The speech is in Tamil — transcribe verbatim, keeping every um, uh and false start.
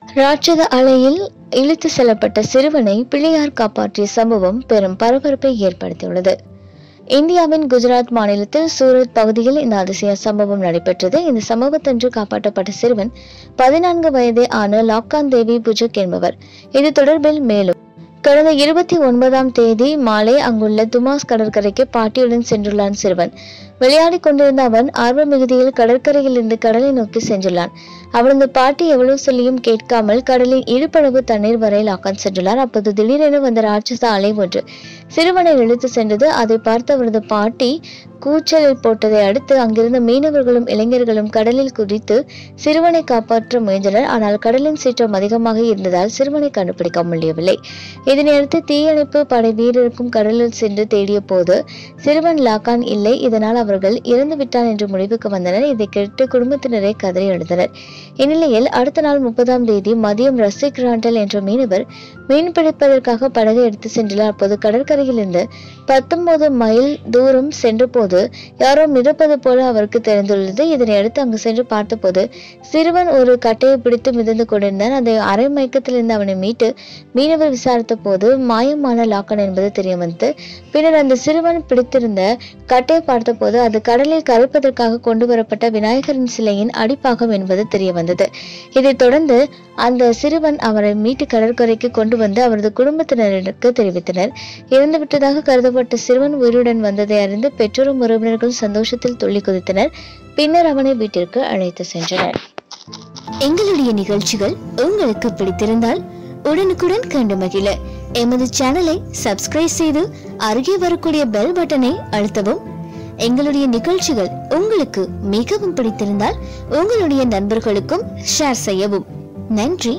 ராட்சத அலையில் இழுத்து செல்லப்பட்ட சிறுவனை பிள்ளையார் காப்பாற்றிய சம்பவம் பெரும் பரபரப்பை ஏற்படுத்தியுள்ளது. இந்தியாவின் குஜராத் மாநிலத்தில் சூரத் பகுதியில் இந்த அதிசய சம்பவம் நடைபெற்றது. இந்த சம்பவத்தன்று காப்பாற்றப்பட்ட சிறுவன் பதினான்கு வயதே ஆன லாக்கான் தேவி புஜக் என்பவர். இது தொடர்பில் மேலும் கடந்த இருபத்தி ஒன்பதாம் தேதி மாலை அங்குள்ள துமாஸ் கடற்கரைக்கு பாட்டியுடன் சென்றுள்ளான் சிறுவன். விளையாடிக் கொண்டிருந்த அவன் ஆர்வ மிகுதியில் கடற்கரையில் இருந்து கடலை நோக்கி சென்றுள்ளான். அவனது பாட்டி எவ்வளவு சொல்லியும் கேட்காமல் கடலின் இடுப்பளவு தண்ணீர் வரை லாக்கான் சென்றுள்ளார். அப்போது திடீரென வந்த ராட்சச அலை ஒன்று சிறுவனை இழுத்து சென்றது. அதை பார்த்து அவரது பாட்டி கூச்சலில் போட்டதை அடுத்து அங்கிருந்த மீனவர்களும் இளைஞர்களும் கடலில் குதித்து சிறுவனை காப்பாற்ற முயன்றனர். ஆனால் கடலின் சீற்றம் அதிகமாக இருந்ததால் சிறுவனை கண்டுபிடிக்க முடியவில்லை. இதனையடுத்து தீயணைப்பு படை வீரருக்கும் கடலில் சென்று தேடிய போது சிறுவன் லாக்கான் இல்லை. இதனால் அவர்கள் இறந்து விட்டான் என்று முடிவுக்கு வந்தனர். இதை கேட்டு குடும்பத்தினரை கதறி எழுந்தனர். இந்நிலையில் அடுத்த நாள் முப்பதாம் தேதி மதியம் ரசிக் ராண்டல் என்ற மீனவர் மீன் பிடிப்பதற்காக படகை எடுத்து சென்றுள்ளார். அப்போது கடற்கரையில் இருந்து பத்தொன்பது மைல் தூரம் சென்ற போது யாரோ மிதப்பது போல அவருக்கு தெரிந்துள்ளது. இதனை அடுத்து அங்கு சென்று பார்த்தபோது சிறுவன் ஒரு கட்டையை பிடித்து மிதந்து கொண்டிருந்தான். அதை அரை மயக்கத்திலிருந்து அவனை மீட்டு மீனவர் விசாரித்த போது மாயமான லாக்கான் என்பது தெரிய வந்தது. பின்னர் அந்த சிறுவன் பிடித்திருந்த கட்டையை பார்த்தபோது அது கடலில் கரைப்பதற்காக கொண்டு வரப்பட்ட விநாயகரின் சிலையின் அடிப்பாகம் என்பது தெரிய வந்தது. இதைத் தொடர்ந்து அந்த சிறுவன் அவரை மீட்டு கடற்கரைக்கு கொண்டு வந்து அவரது குடும்பத்தினருக்கு தெரிவித்தனர். இறந்துவிட்டதாக கருதப்பட்ட சிறுவன் உயிருடன் வந்ததை அறிந்து பெற்றோரும் உறவினர்கள் சந்தோஷத்தில் துள்ளி குதித்தனர். பின்னர் அவனை வீட்டிற்கு அழைத்து சென்றனர். எங்களுடைய நிகழ்ச்சிகள் உங்களுக்கு பிடித்திருந்தால் உடனுக்குடன் கண்டு மகிழ எமது சேனலை சப்ஸ்கிரைப் செய்து அருகே வரக்கூடிய பெல் பட்டனை அழுத்தவும். எங்களுடைய நிகழ்ச்சிகள் உங்களுக்கு மிகவும் பிடித்திருந்தால் உங்களுடைய நண்பர்களுக்கும் ஷேர் செய்யவும். நன்றி.